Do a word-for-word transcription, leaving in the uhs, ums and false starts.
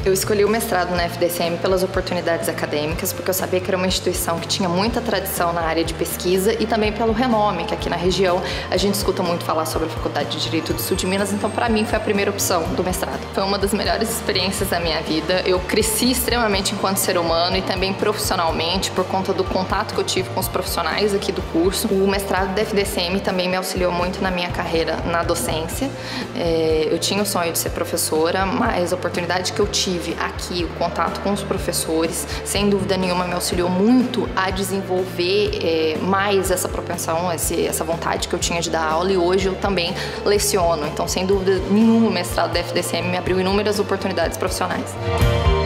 Eu escolhi o mestrado na F D C M pelas oportunidades acadêmicas, porque eu sabia que era uma instituição que tinha muita tradição na área de pesquisa e também pelo renome, que aqui na região a gente escuta muito falar sobre a Faculdade de Direito do Sul de Minas, então para mim foi a primeira opção do mestrado. Foi uma das melhores experiências da minha vida. Eu cresci extremamente enquanto ser humano e também profissionalmente por conta do contato que eu tive com os profissionais aqui do curso. O mestrado da F D C M também me auxiliou muito na minha carreira na docência. É, eu tinha o sonho de ser professora, mas a oportunidade que eu tive aqui, o contato com os professores, sem dúvida nenhuma me auxiliou muito a desenvolver é, mais essa propensão, esse, essa vontade que eu tinha de dar aula, e hoje eu também leciono. Então, sem dúvida nenhuma, o mestrado da F D C M me abriu inúmeras oportunidades profissionais.